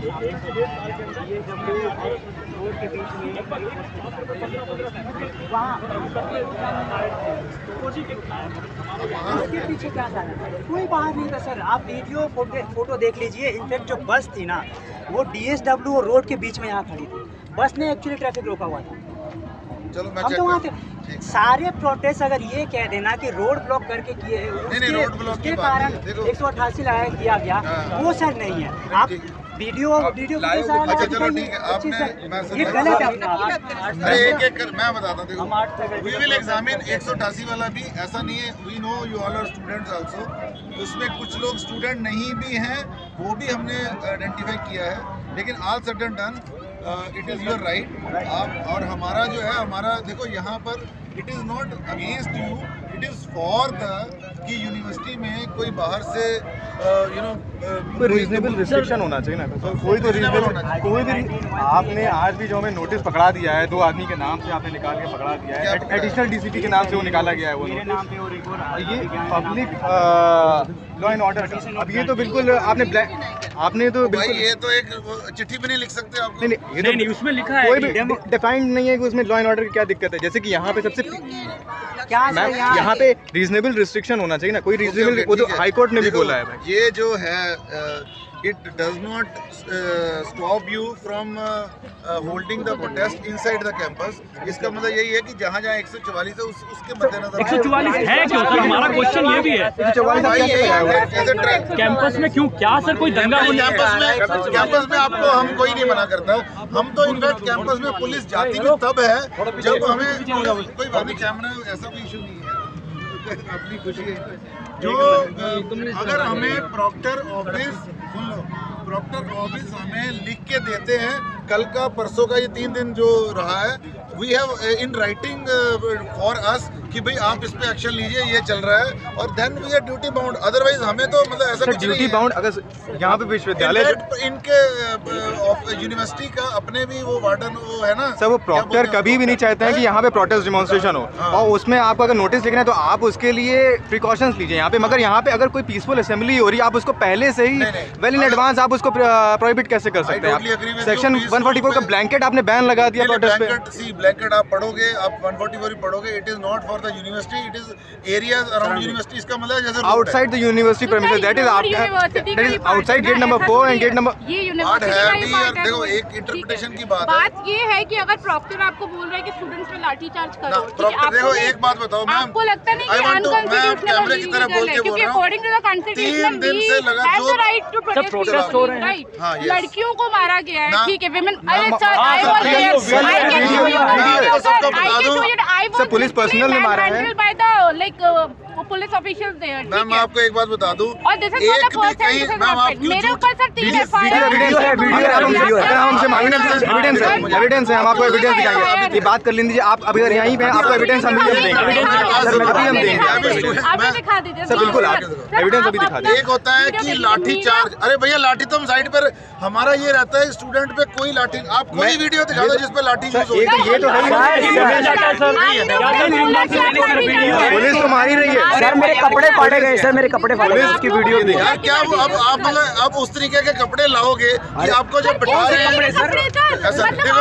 उसके पीछे क्या था? कोई बाहर नहीं था सर। आप वीडियो फोटो देख लीजिए। इनफैक्ट जो बस थी ना, वो DSW और रोड के बीच में यहाँ खड़ी थी। बस ने एक्चुअली ट्रैफिक रोका हुआ था। चलो मैं हम तो वहाँ थे। सारे प्रोटेस्ट अगर ये कह देना कि रोड ब्लॉक करके किए उसके कारण 188 लाया किया गया, वो सर नहीं है। आप वीडियो अच्छा चलो ठीक है, आपने ये गलत है। अरे एक मैं बताता हूँ, वी विल एग्जामिन 188 वाला भी ऐसा नहीं है। We know you all are students also. उसमें कुछ लोग स्टूडेंट नहीं भी हैं, वो भी हमने आइडेंटिफाई किया है। लेकिन all sudden done it is your right. आप और हमारा जो है, हमारा देखो यहाँ पर it is not against you, it is for the कि यूनिवर्सिटी में कोई बाहर से कोई रीजनेबल रिस्ट्रिक्शन होना चाहिए ना। तो कोई तो रीजनेबल, कोई भी आपने आज भी जो हमें नोटिस पकड़ा दिया है, 2 आदमी के नाम से आपने निकाल के पकड़ा दिया है, एडिशनल DCP के नाम से वो निकाला गया है वो नोटिस। ये पब्लिक लॉ एंड ऑर्डर का। अब ये तो बिल्कुल आपने तो बिल्कुल, ये तो एक चिट्ठी भी नहीं लिख सकते आप। नहीं उसमें लिखा है, कोई भी डिफाइंड नहीं है कि उसमें लॉ एंड ऑर्डर की क्या दिक्कत है। जैसे कि यहाँ पे सबसे यहाँ पे रीजनेबल रिस्ट्रिक्शन होना चाहिए ना। कोई रीजनेबल, वो तो हाई कोर्ट ने भी बोला है भाई। ये जो है it does not stop you from holding the protest inside the campus। इसका मतलब यही है कि जहाँ 144 है उसके मद्देनजर 144 है क्यों सर? हमारा क्वेश्चन ये भी है, कैंपस में क्यों? क्या सर कोई दंगा? कैंपस में आपको हम कोई नहीं मना करता। हम तो इनफैक्ट कैंपस में पुलिस जाती भी तब है जब हमें कोई बात नहीं, कैमरा ऐसा कोई इशू नहीं है, अपनी खुशी है। जो अगर हमें प्रॉक्टर ऑफिस हमें लिख के देते हैं, कल का परसों का ये 3 दिन जो रहा है, we have in writing for us कि भाई आप इस पे एक्शन लीजिए, ये चल रहा है, और then we are duty bound. Otherwise हमें तो मतलब ऐसा कुछ ड्यूटी बाउंड। अगर यहाँ पे विश्वविद्यालय इनके यूनिवर्सिटी का अपने भी वो वार्डन वो है ना सर, वो प्रॉक्टर कभी भी नहीं चाहते हैं कि यहाँ पे प्रोटेस्ट डिमॉन्स्ट्रेशन हो। और उसमें आपको अगर नोटिस लिखना है तो आप उसके लिए प्रिकॉशंस लीजिए यहाँ पे। मगर यहाँ पे अगर कोई पीसफुल असेंबली हो रही है, आप उसको पहले से ही वेल इन एडवांस आप उसको प्रोहिबिट कैसे कर सकते हैं? सेक्शन 144 का ब्लैंकेट आपने बैन लगा दिया प्रोटेस्ट पे। ब्लैंकेट आप पढ़ोगे, आप 144 पढ़ोगे, it is not for the university, it is areas around university. इसका मतलब जैसे outside the university premises, that is outside gate number 4 and gate number ये यूनिवर्सिटी का ही बात है। देखो एक इंटरप्रिटेशन की बात ये है कि अगर प्रॉक्टर आपको बोल रहा है कि स्टूडेंट्स पे लाठीचार्ज करो, देखो एक बात बताओ मैम, आपको लगता नहीं कि कैमरे की तरह बोल के बोल रहा हूं, 3 दिन से लगातार राइट टू प्रोटेस्ट हो रहे हैं। लड़कियों को मारा गया है, ठीक है, विमेन। पुलिस पर्सनल ने मारा है, पुलिस ऑफिशियल देयर। मैम मैं आपको एक बात बता दूं, और this is not a person, मेरे ऊपर सर 3 वीडियो है, हमसे मांगने एविडेंस है, हम आपको एविडेंस दिखाएंगे। ये बात कर लीजिए आप, अभी अगर यहीं पे आपको एविडेंस हम देंगे, अभी दिखा दीजिए सर। बिल्कुल आप एविडेंस अभी दिखा दीजिए। एक होता है कि लाठी चार्ज, अरे भैया लाठी तो हम साइड पर, हमारा ये रहता है स्टूडेंट पे कोई लाठी, आप कोई वीडियो दिखा दो जिसपे लाठी यूज हो। ये तो है, पुलिस तो मार ही रही है सर। मेरे कपड़े फाड़े गए सर, मेरे कपड़े फाड़े गए, इसकी वीडियो देखिए। यार क्या अब आप मतलब अब उस तरीके के कपड़े लाओगे कि आपको जब बिठा रहे हैं ऐसा देखो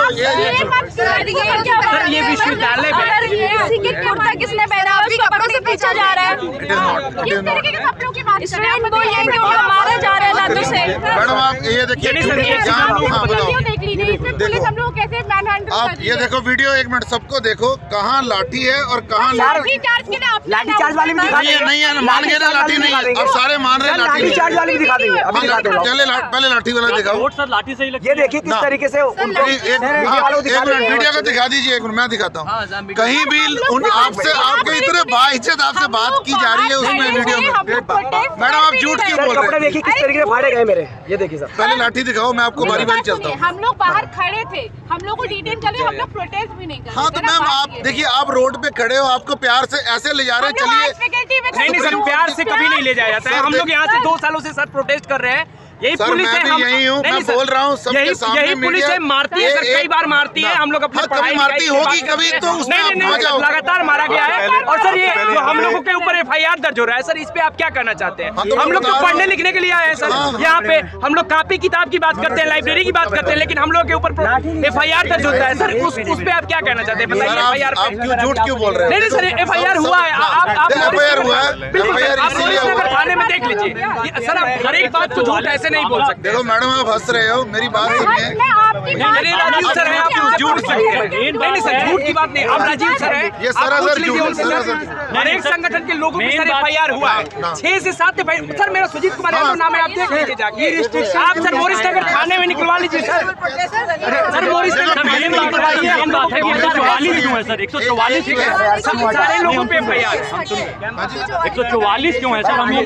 ये विश्वविद्यालय कुर्ता किसने पहना, आपके कपड़ों से पूछा जा रहा है। किस तरीके के कपड़ों की बात कर रहे हैं? वो ये कि उनको मारा जा रहा है लातों से। मैडम आप ये देखिए, देख लीजिए, इसमें पुलिस हम लोग कैसे मैनहंट आप ये देखो वीडियो, एक मिनट सबको देखो, कहाँ लाठी है और कहाँ लाठी चार्ज वाली भी दिखा देंगे। नहीं है, मान गए ना लाठी नहीं, अब सारे मान रहे लाठी चार्ज वाली भी दिखा देंगे, अभी दिखाते हैं। पहले लाठी वाला दिखाओ सर, लाठी सही लगती ये देखिए किस तरीके से उनको वीडियो को दिखा दीजिए, एक मिनट मैं दिखाता हूँ। कहीं भी आपसे आपके इतने बाइज्जत आपसे बात की जा रही है उसमें वीडियो में। मैडम आप झूठ क्यों बोल रहे कपड़े देखिए किस तरीके से फाड़े गए मेरे, ये देखिए सर। पहले लाठी दिखाओ, मैं आपको बारी बारी चलता हूँ। हम लोग बाहर खड़े थे, हम लोग को डिटेन कर, हम लोग प्रोटेस्ट भी नहीं कर। हाँ तो मैम आप देखिए, आप रोड पे खड़े हो, आपको प्यार से ऐसे ले जा रहे हैं, चलिए। नहीं सर, प्यार से कभी नहीं ले जाया जाता है। हम लोग यहाँ से 2 सालों से सर प्रोटेस्ट कर रहे हैं, यही सर पुलिस मैं है, भी हम यही हूँ, मैं बोल रहा हूँ सबके सामने। यही पुलिस है, मारती है सर, कई बार मारती है। हम लोग अपनी पढ़ाई मारती होगी कभी तो उसमें आप आ जाओ। लगातार मारा गया है। और सर ये हम लोगों के ऊपर FIR दर्ज हो रहा है सर, इस पे आप क्या कहना चाहते हैं? हम लोग तो पढ़ने लिखने के लिए आए हैं सर, यहाँ पे हम लोग कापी किताब की बात करते हैं, लाइब्रेरी की बात करते हैं, लेकिन हम लोग के ऊपर FIR दर्ज होता है सर, उस पे आप क्या कहना चाहते हैं? बताइए। FIR आप क्यों झूठ क्यों बोल रहे हैं? नहीं सर, FIR हुआ है। आप FIR हुआ है, बिल्कुल थाने में देख लीजिए सर, आप हर एक बात को झूठ ऐसे नहीं बोल सकते। देखो मैडम आप हंस रहे हो, मेरी बात सुनिए। राजीव सर है, आप झूठ सकते हैं। नहीं सर, झूठ की बात नहीं, आप राजीव सर है, ये सरासर झूठ है। हर एक संगठन के लोगों के सर FIR हुआ है, 6 से 7 सर। मेरा सुजीत कुमार यादव नाम है, आप देख लीजिए जाके। आप सर मोरिस नगर थाने में निकलवा लीजिए सर। सर मोरिस नगर थाने में निकलवाइए। हम बात है कि 144 क्यों है सर? 144 क्यों है? सारे लोगों पे FIR 144 क्यों है सर? हम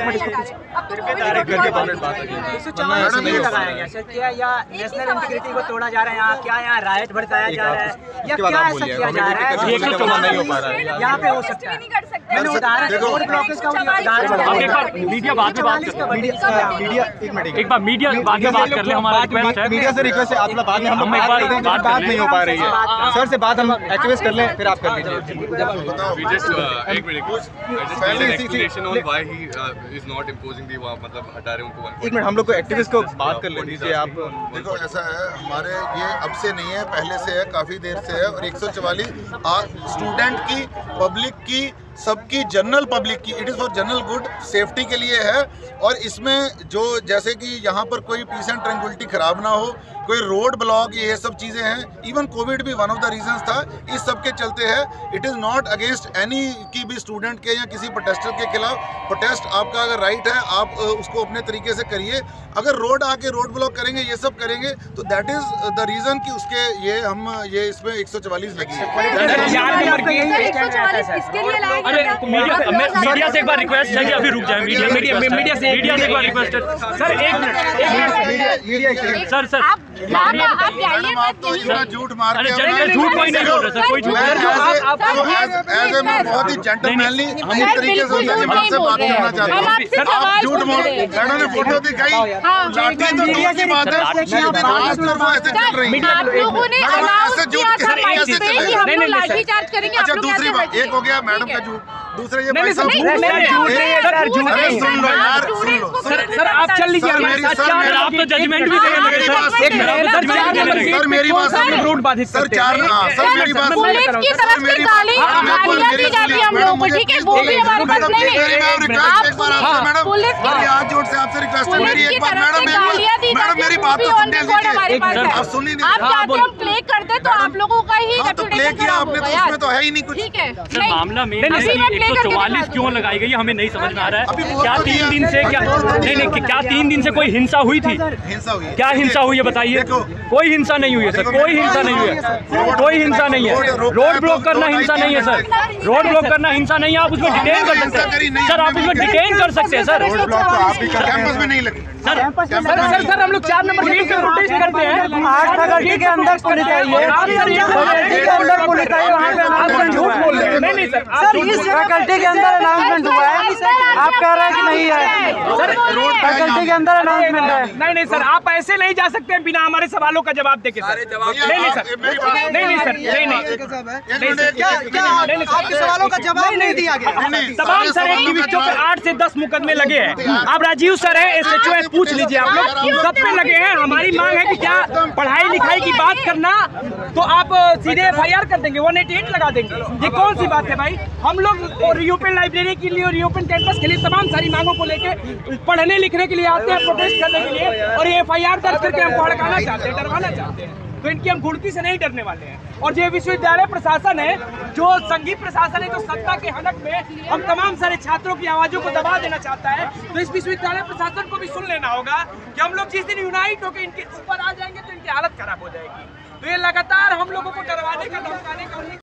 ये लगाया गया सर, क्या या नेशनल इंटीग्रिटी को तोड़ा जा रहा है यहाँ? क्या यहाँ राइट भड़काया जा रहा है या क्या ऐसा किया जा रहा है? 114 नहीं हो पा रहा है यहाँ पे हो सकता है। मैंने उदाहरण रोड ब्लॉकेज का उदाहरण आप एक बार मीडिया बाद में बात कर, मीडिया एक एक बार मीडिया बाद में बात कर ले। हमारा रिक्वेस्ट है, मीडिया से रिक्वेस्ट है, आप लोग बाद में हम एक बार बात नहीं हो पा रही है सर से, बात हम एक्टिवेस्ट कर लें, फिर आप कर लीजिए। We just एक मिनट पहले explanation on why he is not imposing the वहाँ मतलब हटा रहे उनको 140। एक मिनट हम लोग को एक्टिविस्ट को बात कर लेने दीजिए आप। देखो ऐसा है, हमारे ये अब से नहीं है, पहले से है, काफी देर से है। और 144 स्टूडेंट की, पब्लिक की, सबकी, जनरल पब्लिक की, it is for general good, safety के लिए है। और इसमें जो जैसे कि यहाँ पर कोई पीस एंड ट्रैंक्विलिटी खराब ना हो, कोई रोड ब्लॉक, ये सब चीज़ें हैं। इवन कोविड भी वन ऑफ द रीजंस था, इस सब के चलते है। It is not against any की भी स्टूडेंट के या किसी प्रोटेस्टर के खिलाफ। प्रोटेस्ट आपका अगर राइट है, आप उसको अपने तरीके से करिए। अगर रोड आके रोड ब्लॉक करेंगे, ये सब करेंगे, तो दैट इज़ द रीज़न कि उसके ये इसमें 144 लगी है। अरे मीडिया से एक बार रिक्वेस्ट है कि अभी रुक जाए। मीडिया से एक बार रिक्वेस्ट है सर, एक मिनट सर आप झूठ मार के झूठ कोई नहीं बोल रहा सर, कोई झूठ एज ए बहुत ही जेंटलमैनली हम इस तरीके से आपसे बात करना चाहते हैं। आप झूठ बोल, मैडम ने फोटो दिखाई, लाठी तो दूर की बात है, वो ऐसे चल रही है। आप लोगों ने अनाउंस किया था माइक पे कि हम लोग लाठीचार्ज करेंगे। अच्छा दूसरी बात, एक हो गया मैडम का झूठ, दूसरा ये भाई साहब सर आप चल लीजिए हमारे साथ, आप तो जजमेंट भी देने लगे सर। मेरी बात रोड बाधित सर, चार सर मेरी बात पुलिस की तरफ से गालियां दी जाती है हम लोगों को, ठीक है, वो भी हमारे पास नहीं है। मैडम पुलिस मेरी हाथ जोड़ से आपसे रिक्वेस्ट है, मेरी एक बात मैडम मेरी बात तो सुन लीजिए, आप सुन लीजिए। आप चाहते हम प्ले कर दे तो आप लोगों का ही तो प्ले किया आपने, तो उसमें तो है ही नहीं कुछ। ठीक है, सर मामला में 144 क्यों लगाई गई हमें नहीं समझ में आ रहा है। क्या 3 दिन से क्या 3 दिन से कोई हिंसा हुई थी? हिंसा हुई, क्या हिंसा हुई है बताइए? कोई हिंसा नहीं हुई है सर, कोई हिंसा नहीं हुई है, कोई हिंसा नहीं है। रोड ब्लॉक करना हिंसा नहीं है सर, रोड ब्लॉक करना हिंसा नहीं है। आप उसमें डिटेन कर सकते हैं सर, आप उसमें डिटेन कर सकते हैं सर। कैंपस में नहीं लगी सर हम लोग 4 नंबर पुलिस पे प्रोटेस्ट करते हैं। 8 फैकल्टी के अंदर पुलिस आई है, आप सर ये के अंदर पुलिस आई है, वहाँ पे अनाउंसमेंट हुआ है। नहीं सर, सर इस फैकल्टी के अंदर अनाउंसमेंट हुआ है, आप कह रहे हैं कि नहीं है? सर फैकल्टी के अंदर अनाउंसमेंट है। नहीं सर, आप ऐसे नहीं जा सकते हैं बिना हमारे सवालों का जवाब देके सर। नहीं सर, नहीं आपके सवालों का जवाब नहीं दिया गया। तमाम सर एक्टिविस्टों पे 8 से 10 मुकदमे लगे हैं। आप राजीव सर है, SHO है, पूछ लीजिए आप लोग, सब पे लगे हैं। हमारी मांग है कि क्या पढ़ाई लिखाई की बात करना तो आप सीधे FIR कर देंगे, 188 लगा देंगे। ये कौन सी बात है भाई? हम लोग रीओपन लाइब्रेरी के लिए और रीओपन कैंपस के लिए तमाम सारी मांगों को लेके पढ़ने लिखने के लिए आते हैं, प्रोटेस्ट करने के लिए, और ये FIR दर्ज करके हम भड़काना चाहते हैं, डरवाना चाहते हैं। तो इनकी हम घुड़की से नहीं डरने वाले हैं। और ये विश्वविद्यालय प्रशासन है, जो संघीय प्रशासन है, जो सत्ता के हनक में हम तमाम सारे छात्रों की आवाजों को दबा देना चाहता है, तो इस विश्वविद्यालय प्रशासन को भी सुन लेना होगा कि हम लोग जिस दिन यूनाइट होकर इनके ऊपर आ जाएंगे तो इनकी हालत खराब हो जाएगी। तो ये लगातार हम लोगों को डरवाने का, धमकाने का